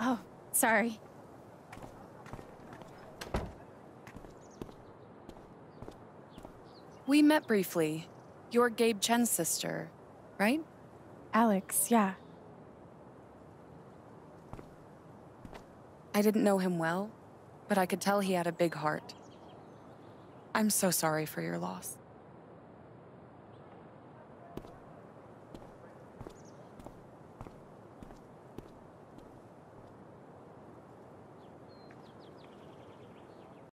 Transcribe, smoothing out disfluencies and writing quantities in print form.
Oh, sorry. We met briefly. You're Gabe Chen's sister, right? Alex, yeah. I didn't know him well, but I could tell he had a big heart. I'm so sorry for your loss.